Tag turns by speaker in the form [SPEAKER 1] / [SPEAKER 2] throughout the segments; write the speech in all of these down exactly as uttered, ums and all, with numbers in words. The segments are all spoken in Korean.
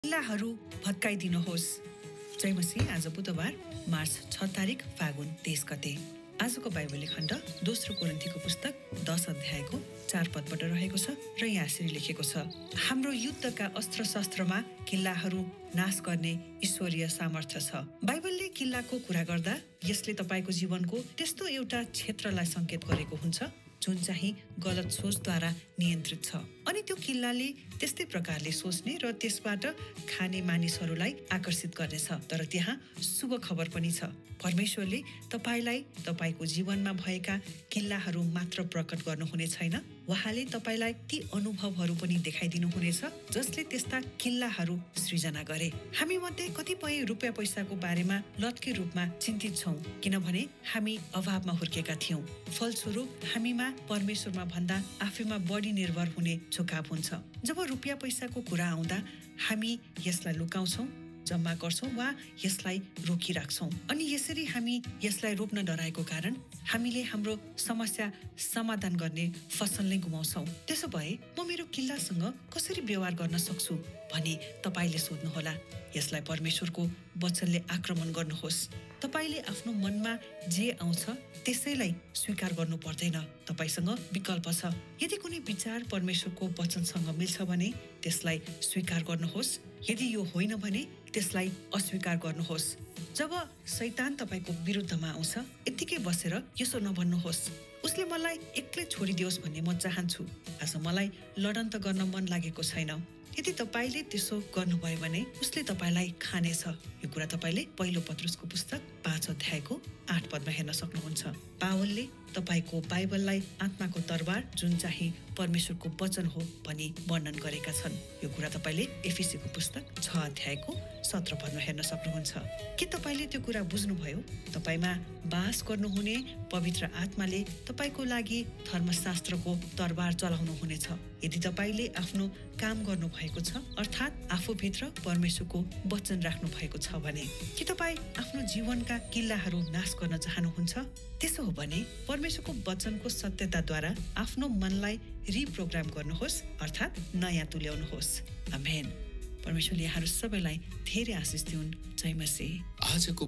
[SPEAKER 1] किल्लाहरू भत्काइदिनुहोस्। जय मसीह। आज बुधबार मार्च छ तारिक फागुन तेइस गते। आजको बाइबल खण्ड दोस्रो कोरिन्थीको पुस्तक दस अध्यायको चार पदबाट रहेको छ र यहाँ यसरी लेखेको छ, हाम्रो युद्धका अस्त्र शस्त्रमा किल्लाहरू नाश गर्ने ईश्वरीय सामर्थ्य छ। बाइबलले किल्लाको कुरा गर्दा यसले तपाईको जीवनको त्यस्तो एउटा क्षेत्रलाई संकेत गरेको हुन्छ जुन चाहिँ गलत सोचद्वारा नियन्त्रित छ, अनि त्यो किल्लाले त्यस्तै प्रकारले सोच्ने र त्यसबाट खाने मानिसहरूलाई आकर्षित गर्नेछ। तर त्यहाँ शुभ खबर पनि छ। परमेश्वरले तपाईलाई तपाईको जीवनमा भएका किल्लाहरू मात्र प्रकट गर्नुहुने छैन, उहाँले तपाईलाई ती अनुभवहरू पनि देखाइदिनु हुनेछ जसले त्यस्ता किल्लाहरू सृजना गरे। हामी मध्ये कतिपय रुपियाँ पैसाको बारेमा लटके रूपमा चिन्तित छौं, किनभने हामी अभावमा हुर्केका थियौं। फलस्वरूप हामीमा परमेश्वरमा भन्दा आफैमा बढी निर्भर हुने झुकाव हुन्छ। जब रुपियाँ पैसाको कुरा आउँदा हामी यसलाई लुकाउँछौं, जम्मा गर्छौं वा यसलाई रोकिराख्छौं, अनि यसरी हामी यसलाई रोक्न डराएको कारण हामीले हाम्रो समस्या समाधान गर्ने फसल नै गुमाउँछौं। त्यसो भए म मेरो किल्लासँग कसरी व्यवहार गर्न सक्छु भनी तपाईले सोध्नुहोला। यसलाई परमेश्वरको वचनले आक्रमण गर्नुहोस्। तपाईले आफ्नो मनमा जे आउँछ त्यसैलाई स्वीकार गर्नु पर्दैन। तपाईसँग विकल्प छ। यदि कुनै विचार परमेश्वरको वचनसँग मिल्छ भने त्यसलाई स्वीकार गर्नुहोस्, यदि यो होइन भने त्यसलाई अस्वीकार गर्नुहोस्। जब शैतान तपाईको विरुद्धमा आउँछ, यत्तिकै बसेर यसो नभन्नुहोस्, उसले मलाई एक्लै छोडिदियोस् भन्ने म चाहन्छु, आज मलाई लडन त गर्न मन लागेको छैन। यदि तपाईले त्यसो गर्नुभयो भने उसले तपाईलाई खानेछ। यो कुरा तपाईले पहिलो पत्रुसको पुस्तक पाँच अध्यायको आठ पदमा हेर्न सक्नुहुन्छ। पावलले तपाईको बाइबललाई आत्माको तरबार जुन चाहिँ परमेश्वरको वचन हो भनी वर्णन गरेका छन्। यो कुरा तपाईले एफिसीको पुस्तक छ अध्यायको सत्र पदमा हेर्न सक्नुहुन्छ। के तपाईले त्यो कुरा बुझ्नुभयो? तपाईमा बास गर्नुहुने पवित्र आत्माले तपाईको लागि धर्मशास्त्रको तरबार चलाउनु हुनेछ। यदि तपाईले आफ्नो काम गर्नु भएको छ, अर्थात् आफूभित्र परमेश्वरको वचन राख्नु भएको छ भने, के तपाई आफ्नो जीवनका किल्लाहरू नाश गर्न चाहनुहुन्छ? त्यसो हो भने परमेश्वरको वचनको सत्यताद्वारा आफ्नो मनलाई रिप्रोग्राम गर्नुहोस्, अर्थात् नयाँ तुल्याउनुहोस्। आमेन। परमेश्वरले यहाँहरू सबैलाई धेरै आशिष दिउन्। जय मसीह।
[SPEAKER 2] आजको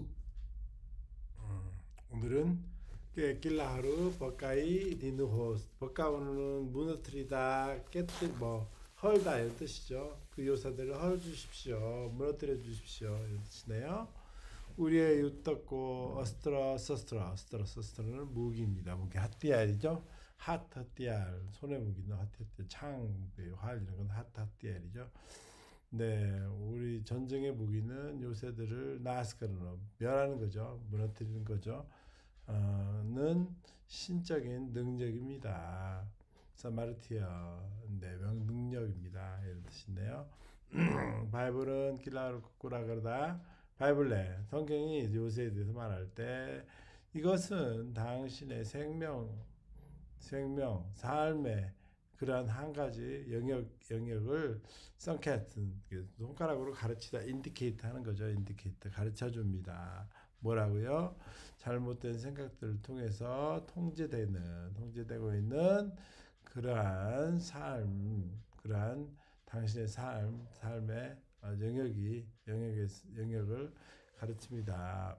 [SPEAKER 3] 오늘은 낄라하루 버까이 디누호스. 버까오는 무너뜨리다, 깨뜨 뭐 헐다 이런 뜻이죠. 그 요사들을 헐 주십시오, 무너뜨려 주십시오 이런 뜻이네요. 우리의 유떡고 어스트라 서스트라 어스트라 서스트라는 무기입니다. 무기 핫띠알이죠. 핫 핫띠알, 손의 무기는 핫 핫띠알, 창, 활 이런 건 핫 핫띠알이죠. 네, 우리 전쟁의 무기는 요새들을 나스거나 멸하는 거죠. 무너뜨리는 거죠. 어, 는 신적인 능력입니다. 사마르티아, 네, 능력입니다. 이런 뜻인데요. 바이블은 길라를 걷고라 그러다, 바이블에 성경이 요새에 대해서 말할 때 이것은 당신의 생명, 생명, 삶의 그러한 한 가지 영역, 영역을 썬캣은 손가락으로 가르치다, 인디케이트 하는 거죠. 인디케이트 가르쳐 줍니다. 뭐라고요? 잘못된 생각들을 통해서 통제되는, 통제되고 있는 그러한 삶, 그러한 당신의 삶, 삶의 영역이, 영역의, 영역을 가르칩니다.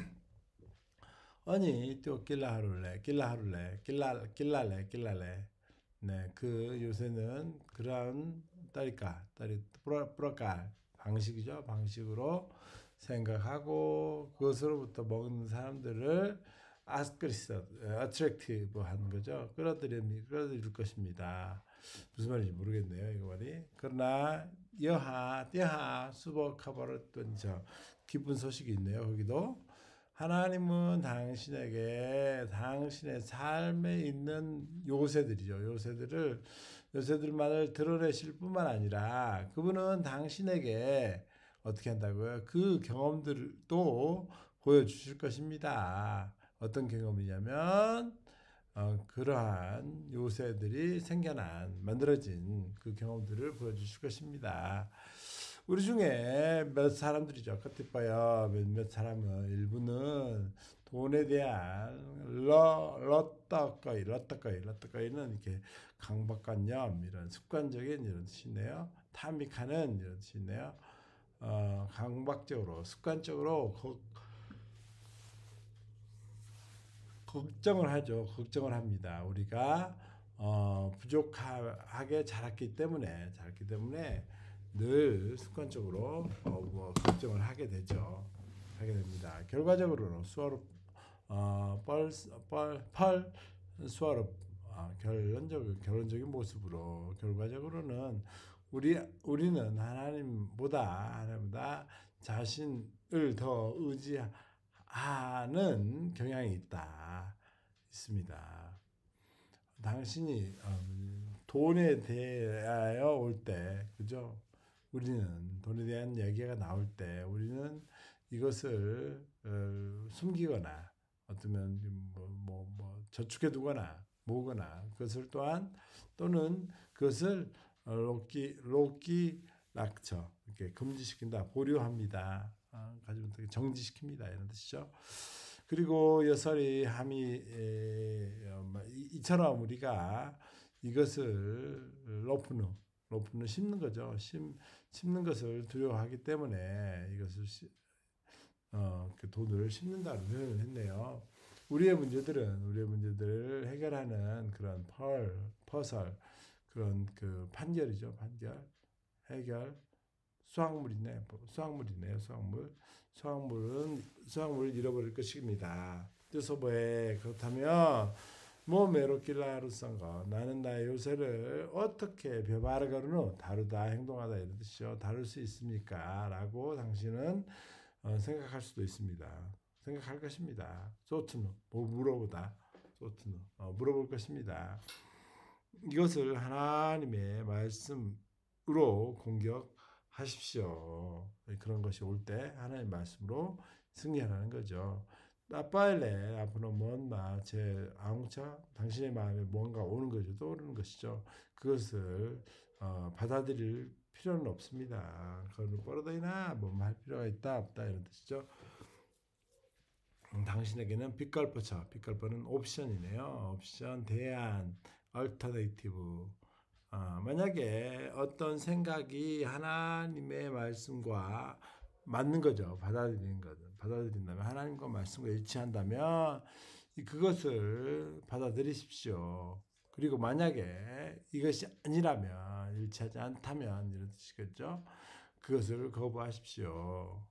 [SPEAKER 3] 아니, 또 낄라하룰레, 낄라하룰레, 낄라, 낄랄레, 낄랄레. 네, 그 요새는 그러한 따리까, 따리, 프로칼 방식이죠. 방식으로 생각하고 그것으로부터 먹는 사람들을 아스크리스, 어트랙티브 하는 거죠. 끌어들일, 끌어들일 것입니다. 무슨 말인지 모르겠네요, 이거 말이. 그러나 여하, 떼하, 수복 카바르던 저 기쁜 소식이 있네요, 거기도. 하나님은 당신에게 당신의 삶에 있는 요새들이죠. 요새들을, 요새들만을 드러내실 뿐만 아니라 그분은 당신에게 어떻게 한다고요? 그 경험들도 보여주실 것입니다. 어떤 경험이냐면 어, 그러한 요새들이 생겨난, 만들어진 그 경험들을 보여주실 것입니다. 우리 중에 몇 사람들이죠. 겉이봐요. 몇몇 사람은, 일부는 돈에 대한 러, 러떡거이, 러떡거이, 러떡거이는 이렇게 강박관념, 이런 습관적인 이런 뜻이네요. 탐닉하는 이런 뜻이네요. 어, 강박적으로 습관적으로 거, 걱정을 하죠. 걱정을 합니다. 우리가 어, 부족하게 자랐기 때문에 자랐기 때문에 늘 습관적으로 어, 뭐 걱정을 하게 되죠. 하게 됩니다. 결과적으로는 수어로 어, 뻘, 뻘, 펄 수어로 어, 결론적 결론적인 모습으로 결과적으로는 우리 우리는 하나님보다 하나님보다 자신을 더 의지하는 경향이 있다 있습니다. 당신이 돈에 대하여 올 때, 그죠? 우리는 돈에 대한 얘기가 나올 때, 우리는 이것을 어, 숨기거나 어쩌면 뭐, 뭐, 뭐 저축해두거나 모으거나 그것을 또한 또는 그것을 로끼 로끼 락처 이렇게 금지시킨다, 보류합니다. 어, 가지고 정지시킵니다 이런 뜻이죠. 그리고 여설이 함이 이처럼 우리가 이것을 로프누 로프누 심는 거죠. 심 심는 것을 두려워하기 때문에 이것을 시, 어, 그 돈을 심는다는 표현을 했네요. 우리의 문제들은 우리의 문제들을 해결하는 그런 펄 퍼설 그런 그 판결이죠. 판결 해결 수확물이네 수확물이네요. 수확물 수확물은 수확물을 잃어버릴 것입니다. 그래서 왜 그렇다면 뭐 메로킬라루선거 나는 나의 요새를 어떻게 베바르가르노 다루다 행동하다 이런 뜻이죠. 다룰 수 있습니까? 라고 당신은 어, 생각할 수도 있습니다. 생각할 것입니다. 소트누 뭐 물어보다 소트누 어, 물어볼 것입니다. 이것을 하나님의 말씀으로 공격하십시오. 그런 것이 올 때 하나님의 말씀으로 승리하라는 거죠. 나빠일래 앞으로 뭔마 제 아웅차 당신의 마음에 뭔가 오는 거죠. 떠오르는 것이죠. 그것을 어, 받아들일 필요는 없습니다. 그걸 뻗어이나 뭐 할 필요가 있다 없다 이런 뜻이죠. 음, 당신에게는 빅걸퍼죠. 빅걸퍼는 옵션이네요. 옵션, 대안, 얼터네이티브. 어, 만약에 어떤 생각이 하나님의 말씀과 맞는 거죠. 받아들이는 거죠. 받아들인다면 하나님과 말씀과 일치한다면 그것을 받아들이십시오. 그리고 만약에 이것이 아니라면 일치하지 않다면 이런 뜻이겠죠. 그것을 거부하십시오.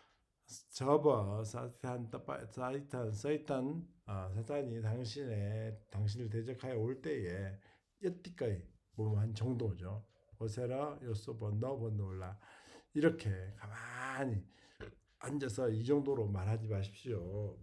[SPEAKER 3] 저버 사탄 사이탄 사이탄 아, 사탄이 당신의 당신을 대적하여 올 때에 여띠까지 뭐한 정도죠. 오세라 요소번 너번 놀라 이렇게 가만히 앉아서 이 정도로 말하지 마십시오.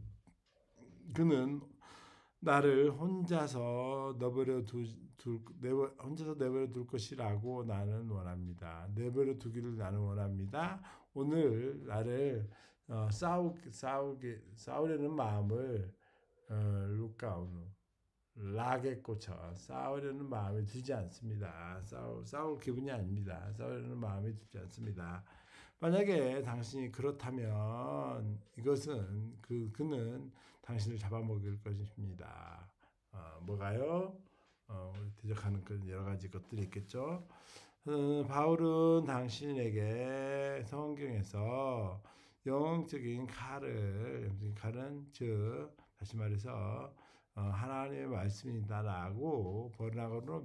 [SPEAKER 3] 그는 나를 혼자서 내버려 두, 둘 내버, 혼자서 내버려 둘 것이라고 나는 원합니다. 내버려 두기를 나는 원합니다. 오늘 나를 어, 싸우 싸우게 싸우려는 마음을 어, 루카우누 락에 꽂혀 싸우려는 마음이 들지 않습니다. 싸우 싸울 기분이 아닙니다. 싸우려는 마음이 들지 않습니다. 만약에 당신이 그렇다면 이것은 그 그는 당신을 잡아먹을 것입니다. 어, 뭐가요? 어, 대적하는 그 여러 가지 것들이 있겠죠. 어, 바울은 당신에게 성경에서 영적인 칼을 영적인 칼은 즉 다시 말해서 어, 하나님의 말씀이다라고 번역으로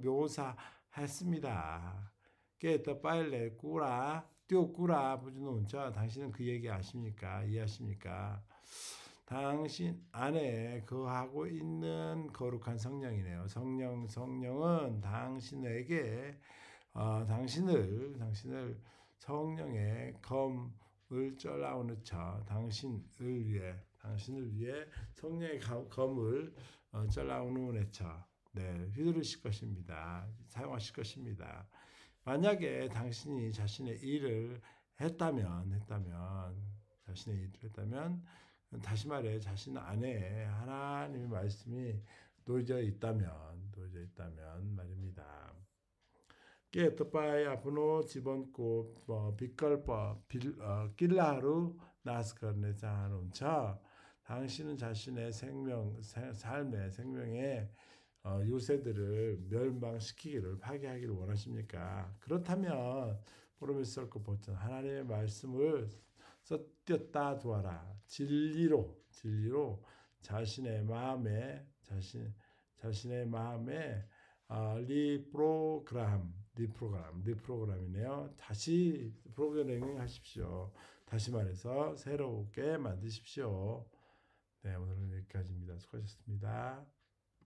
[SPEAKER 3] 묘사했습니다. 깨더 빨래 꾸라 뛰어꾸라 부주노운자 당신은 그 얘기 아십니까? 이해하십니까? 당신 안에 거하고 있는 거룩한 성령이네요. 성령 성령은 당신에게 어, 당신을 당신을 성령의 검을 쩔라오는 차 당신을 위해 당신을 위해 성령의 검을 어, 쩔라오는 차 네, 휘두르실 것입니다. 사용하실 것입니다. 만약에 당신이 자신의 일을 했다면 했다면 자신의 일을 했다면 다시 말해 자신 안에 하나님의 말씀이 놓여져 있다면 놓여져 있다면 말입니다. 게 뜻바에 아프노 집어넣고 빗걸법 길라루 나스카르네자하는차 당신은 자신의 생명 삶의 생명의 요새들을 멸망시키기를 파괴하기를 원하십니까? 그렇다면 프로미스 썰고 버튼 하나님의 말씀을 썩띄었다 두어라. 진리로 진리로 자신의 마음에 자신 자신의 마음에 아, 리프로그램 리프로그램 리프로그램이네요. 다시 프로그래밍 하십시오. 다시 말해서 새롭게 만드십시오. 네, 오늘은 여기까지입니다. 수고하셨습니다.